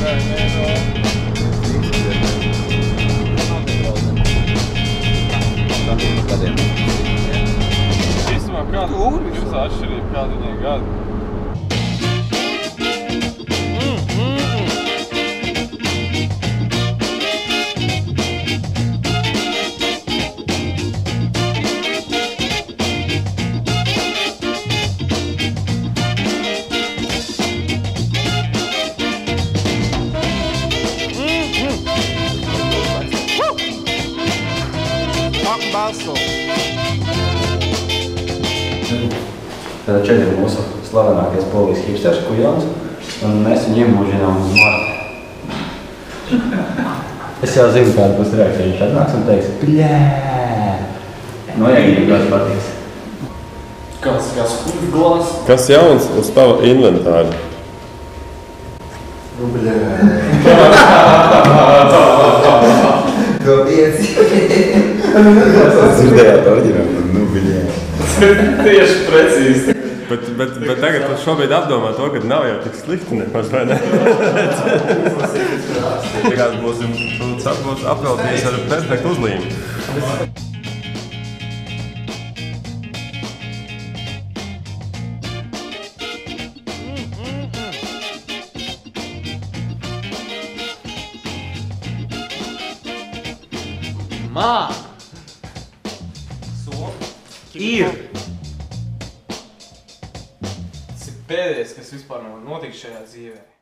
Īstumā, kāda ir atšķirība, kāda viņai gada? Tātad šeit ir mūsu slavenākais polijas hipsters, Kujons, un mēs viņu iemūžinām uz Marti. Es jau zinu, kāda būs reakcija. Viņš atnāks un teiks, bļē! No, ja viņam ļoti patiks. Kāds kurvglās? Kas jauns uz tava inventāra? Nu, bļē! To pieci! Dzirdējāt oriģinālu, nu, bļē! Tieši precīzi. Bet tagad tu šobrīd apdomā to, ka nav jau tik slikti nemaz, vai ne? Tikās būs apveltījis ar perfektu uzlīmi. Mā! Ir! Tas ir pēdējais, kas vispār nav notiks šajā dzīvē.